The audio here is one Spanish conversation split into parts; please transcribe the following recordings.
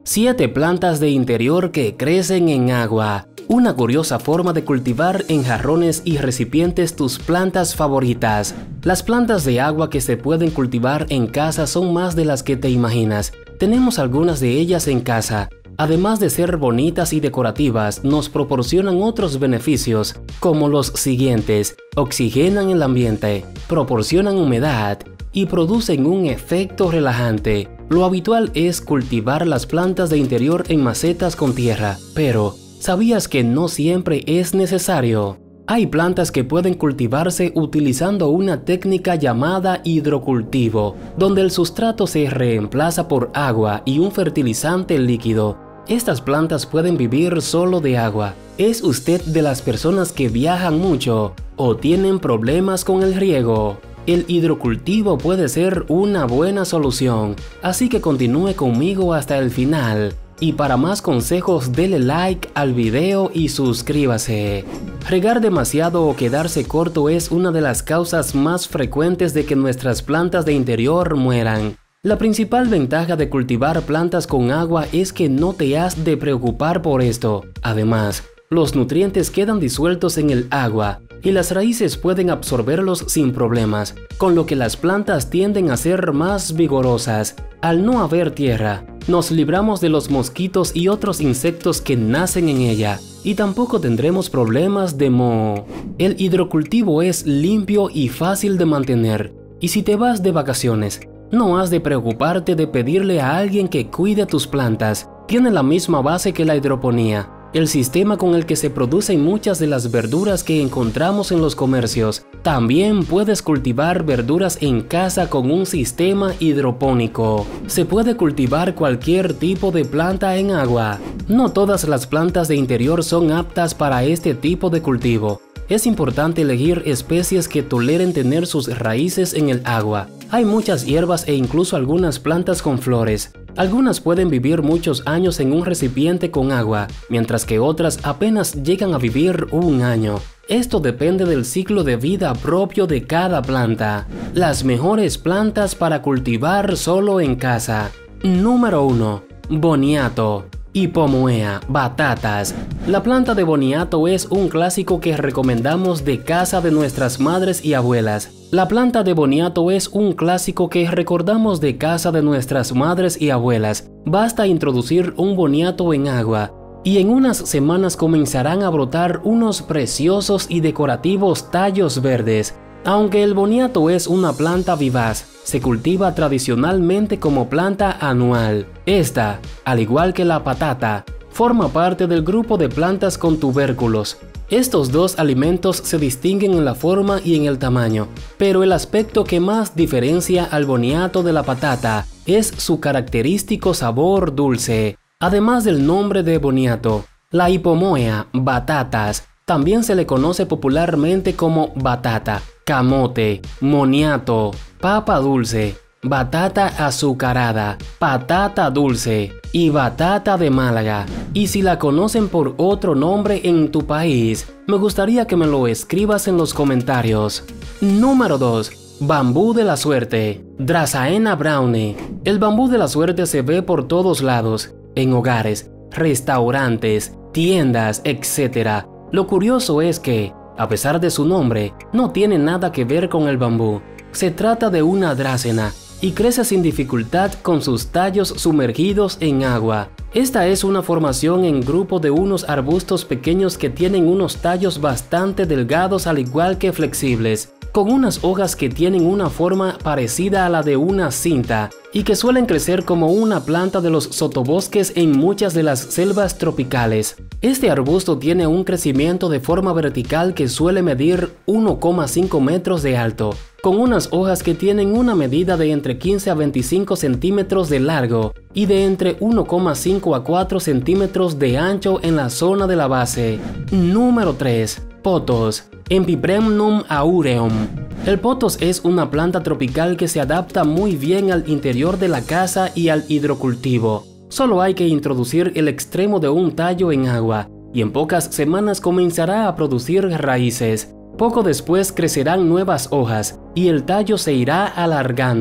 7 plantas de interior que crecen en agua. Una curiosa forma de cultivar en jarrones y recipientes tus plantas favoritas. Las plantas de agua que se pueden cultivar en casa son más de las que te imaginas. Tenemos algunas de ellas en casa. Además de ser bonitas y decorativas, nos proporcionan otros beneficios, como los siguientes: oxigenan el ambiente, proporcionan humedad y producen un efecto relajante. Lo habitual es cultivar las plantas de interior en macetas con tierra, pero ¿sabías que no siempre es necesario? Hay plantas que pueden cultivarse utilizando una técnica llamada hidrocultivo, donde el sustrato se reemplaza por agua y un fertilizante líquido. Estas plantas pueden vivir solo de agua. ¿Es usted de las personas que viajan mucho o tienen problemas con el riego? El hidrocultivo puede ser una buena solución, así que continúe conmigo hasta el final. Y para más consejos, dele like al video y suscríbase. Regar demasiado o quedarse corto es una de las causas más frecuentes de que nuestras plantas de interior mueran. La principal ventaja de cultivar plantas con agua es que no te has de preocupar por esto. Además, los nutrientes quedan disueltos en el agua y las raíces pueden absorberlos sin problemas, con lo que las plantas tienden a ser más vigorosas. Al no haber tierra, nos libramos de los mosquitos y otros insectos que nacen en ella, y tampoco tendremos problemas de moho. El hidrocultivo es limpio y fácil de mantener, y si te vas de vacaciones, no has de preocuparte de pedirle a alguien que cuide tus plantas. Tiene la misma base que la hidroponía, el sistema con el que se producen muchas de las verduras que encontramos en los comercios. También puedes cultivar verduras en casa con un sistema hidropónico. Se puede cultivar cualquier tipo de planta en agua. No todas las plantas de interior son aptas para este tipo de cultivo. Es importante elegir especies que toleren tener sus raíces en el agua. Hay muchas hierbas e incluso algunas plantas con flores. Algunas pueden vivir muchos años en un recipiente con agua, mientras que otras apenas llegan a vivir un año. Esto depende del ciclo de vida propio de cada planta. Las mejores plantas para cultivar solo en casa. Número 1. Boniato. Ipomoea, batatas. La planta de boniato es un clásico que recomendamos de casa de nuestras madres y abuelas. La planta de boniato es un clásico que recordamos de casa de nuestras madres y abuelas. Basta introducir un boniato en agua y en unas semanas comenzarán a brotar unos preciosos y decorativos tallos verdes. Aunque el boniato es una planta vivaz, se cultiva tradicionalmente como planta anual. Esta, al igual que la patata, forma parte del grupo de plantas con tubérculos. Estos dos alimentos se distinguen en la forma y en el tamaño, pero el aspecto que más diferencia al boniato de la patata es su característico sabor dulce. Además del nombre de boniato, la Ipomoea, batatas, también se le conoce popularmente como batata, camote, moniato, papa dulce, batata azucarada, patata dulce y batata de Málaga. Y si la conocen por otro nombre en tu país, me gustaría que me lo escribas en los comentarios. Número 2. Bambú de la suerte. Dracaena brownie. El bambú de la suerte se ve por todos lados, en hogares, restaurantes, tiendas, etc. Lo curioso es que, a pesar de su nombre, no tiene nada que ver con el bambú. Se trata de una drácena y crece sin dificultad con sus tallos sumergidos en agua. Esta es una formación en grupo de unos arbustos pequeños que tienen unos tallos bastante delgados al igual que flexibles, con unas hojas que tienen una forma parecida a la de una cinta y que suelen crecer como una planta de los sotobosques en muchas de las selvas tropicales. Este arbusto tiene un crecimiento de forma vertical que suele medir 1,5 metros de alto, con unas hojas que tienen una medida de entre 15 a 25 centímetros de largo y de entre 1,5 a 4 centímetros de ancho en la zona de la base. Número 3. Pothos. Epipremnum aureum. El pothos es una planta tropical que se adapta muy bien al interior de la casa y al hidrocultivo. Solo hay que introducir el extremo de un tallo en agua y en pocas semanas comenzará a producir raíces. Poco después crecerán nuevas hojas y el tallo se irá alargando.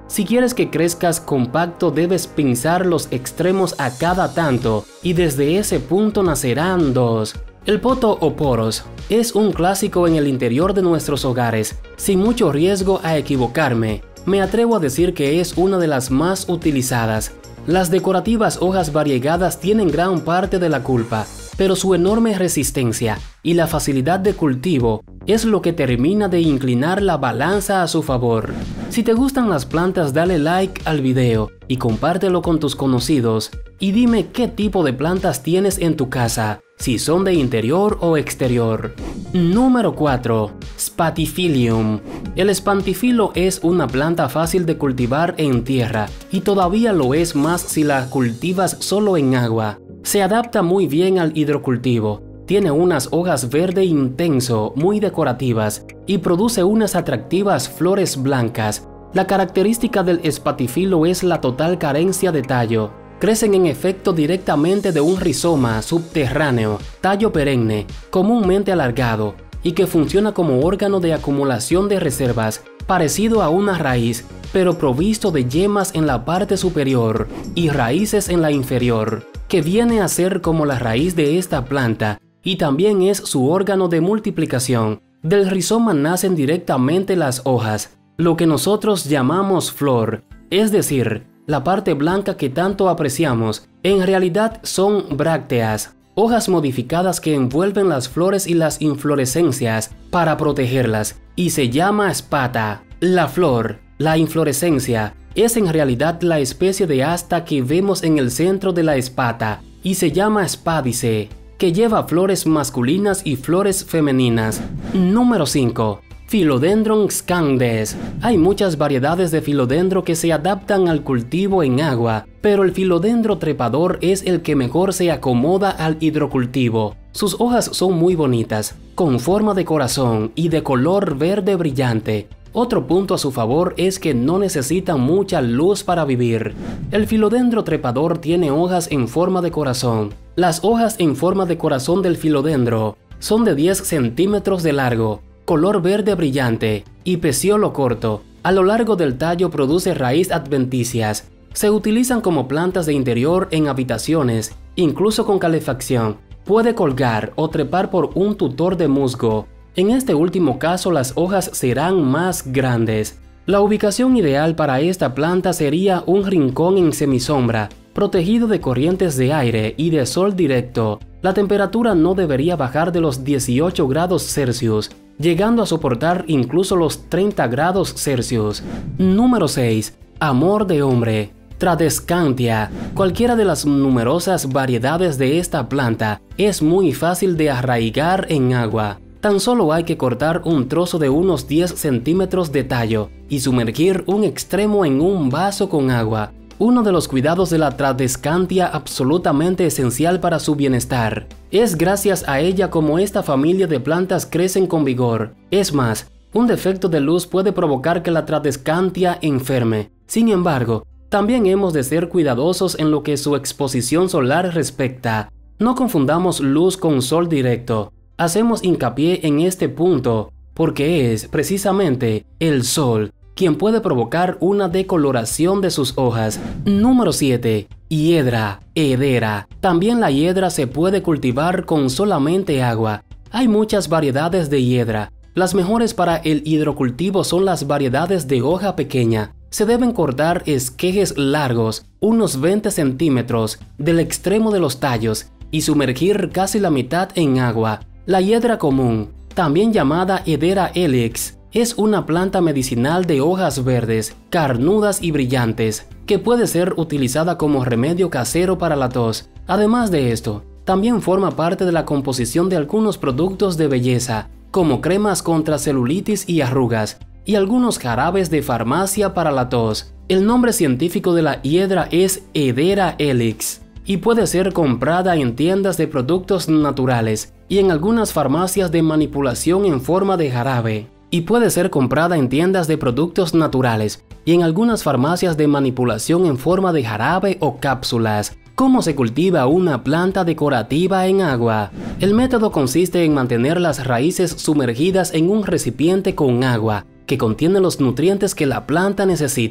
Si quieres que crezcas compacto, debes pinzar los extremos a cada tanto y desde ese punto nacerán dos. El poto o poros es un clásico en el interior de nuestros hogares, sin mucho riesgo a equivocarme. Me atrevo a decir que es una de las más utilizadas. Las decorativas hojas variegadas tienen gran parte de la culpa, pero su enorme resistencia y la facilidad de cultivo es lo que termina de inclinar la balanza a su favor. Si te gustan las plantas, dale like al video y compártelo con tus conocidos. Y dime qué tipo de plantas tienes en tu casa, si son de interior o exterior. Número 4. Spathiphyllum. El spathiphyllum es una planta fácil de cultivar en tierra y todavía lo es más si la cultivas solo en agua. Se adapta muy bien al hidrocultivo. Tiene unas hojas verde intenso, muy decorativas, y produce unas atractivas flores blancas. La característica del spathiphyllum es la total carencia de tallo. Crecen en efecto directamente de un rizoma subterráneo, tallo perenne, comúnmente alargado, y que funciona como órgano de acumulación de reservas, parecido a una raíz, pero provisto de yemas en la parte superior y raíces en la inferior, que viene a ser como la raíz de esta planta, y también es su órgano de multiplicación. Del rizoma nacen directamente las hojas, lo que nosotros llamamos flor, es decir, la parte blanca que tanto apreciamos. En realidad son brácteas, hojas modificadas que envuelven las flores y las inflorescencias para protegerlas, y se llama espata. La flor, la inflorescencia, es en realidad la especie de asta que vemos en el centro de la espata, y se llama espádice, que lleva flores masculinas y flores femeninas. Número 5. Philodendron scandes. Hay muchas variedades de filodendro que se adaptan al cultivo en agua, pero el filodendro trepador es el que mejor se acomoda al hidrocultivo. Sus hojas son muy bonitas, con forma de corazón y de color verde brillante. Otro punto a su favor es que no necesitan mucha luz para vivir. El filodendro trepador tiene hojas en forma de corazón. Las hojas en forma de corazón del filodendro son de 10 centímetros de largo, color verde brillante y peciolo corto. A lo largo del tallo produce raíz adventicias. Se utilizan como plantas de interior en habitaciones, incluso con calefacción. Puede colgar o trepar por un tutor de musgo. En este último caso las hojas serán más grandes. La ubicación ideal para esta planta sería un rincón en semisombra, protegido de corrientes de aire y de sol directo. La temperatura no debería bajar de los 18 grados Celsius, llegando a soportar incluso los 30 grados Celsius. Número 6. Amor de hombre. Tradescantia. Cualquiera de las numerosas variedades de esta planta es muy fácil de arraigar en agua. Tan solo hay que cortar un trozo de unos 10 centímetros de tallo y sumergir un extremo en un vaso con agua. Uno de los cuidados de la Tradescantia absolutamente esencial para su bienestar. Es gracias a ella como esta familia de plantas crecen con vigor. Es más, un defecto de luz puede provocar que la Tradescantia enferme. Sin embargo, también hemos de ser cuidadosos en lo que su exposición solar respecta. No confundamos luz con sol directo. Hacemos hincapié en este punto porque es precisamente el sol quien puede provocar una decoloración de sus hojas. Número 7. Hiedra, hedera. También la hiedra se puede cultivar con solamente agua. Hay muchas variedades de hiedra. Las mejores para el hidrocultivo son las variedades de hoja pequeña. Se deben cortar esquejes largos, unos 20 centímetros, del extremo de los tallos y sumergir casi la mitad en agua. La hiedra común, también llamada Hedera helix, es una planta medicinal de hojas verdes, carnudas y brillantes, que puede ser utilizada como remedio casero para la tos. Además de esto, también forma parte de la composición de algunos productos de belleza, como cremas contra celulitis y arrugas, y algunos jarabes de farmacia para la tos. El nombre científico de la hiedra es Hedera helix, y puede ser comprada en tiendas de productos naturales y en algunas farmacias de manipulación en forma de jarabe. Y puede ser comprada en tiendas de productos naturales y en algunas farmacias de manipulación en forma de jarabe o cápsulas. ¿Cómo se cultiva una planta decorativa en agua? El método consiste en mantener las raíces sumergidas en un recipiente con agua que contiene los nutrientes que la planta necesita.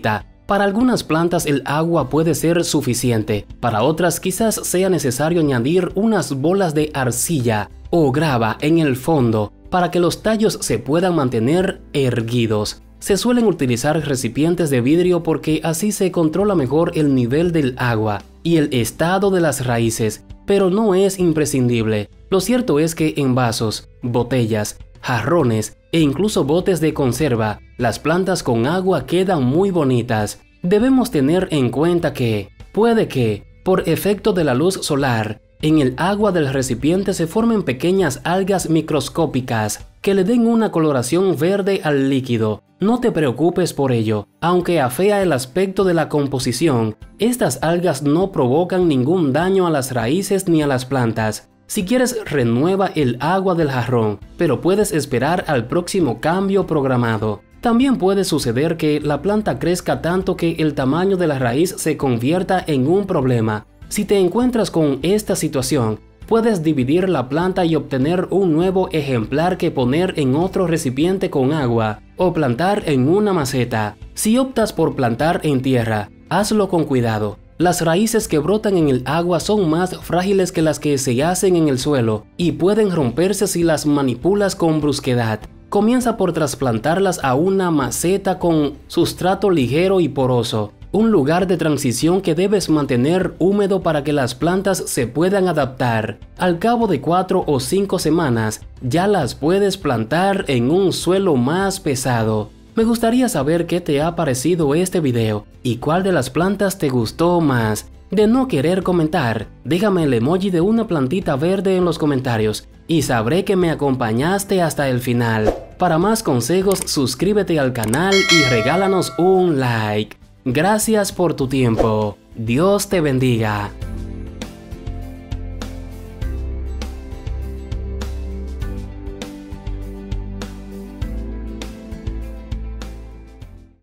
Para algunas plantas el agua puede ser suficiente, para otras quizás sea necesario añadir unas bolas de arcilla o grava en el fondo para que los tallos se puedan mantener erguidos. Se suelen utilizar recipientes de vidrio porque así se controla mejor el nivel del agua y el estado de las raíces, pero no es imprescindible. Lo cierto es que en vasos, botellas, jarrones e incluso botes de conserva, las plantas con agua quedan muy bonitas. Debemos tener en cuenta que puede que, por efecto de la luz solar, en el agua del recipiente se formen pequeñas algas microscópicas que le den una coloración verde al líquido. No te preocupes por ello, aunque afea el aspecto de la composición, estas algas no provocan ningún daño a las raíces ni a las plantas. Si quieres, renueva el agua del jarrón, pero puedes esperar al próximo cambio programado. También puede suceder que la planta crezca tanto que el tamaño de la raíz se convierta en un problema. Si te encuentras con esta situación, puedes dividir la planta y obtener un nuevo ejemplar que poner en otro recipiente con agua o plantar en una maceta. Si optas por plantar en tierra, hazlo con cuidado. Las raíces que brotan en el agua son más frágiles que las que se hacen en el suelo y pueden romperse si las manipulas con brusquedad. Comienza por trasplantarlas a una maceta con sustrato ligero y poroso, un lugar de transición que debes mantener húmedo para que las plantas se puedan adaptar. Al cabo de 4 o 5 semanas, ya las puedes plantar en un suelo más pesado. Me gustaría saber qué te ha parecido este video y cuál de las plantas te gustó más. De no querer comentar, déjame el emoji de una plantita verde en los comentarios y sabré que me acompañaste hasta el final. Para más consejos, suscríbete al canal y regálanos un like. Gracias por tu tiempo. Dios te bendiga.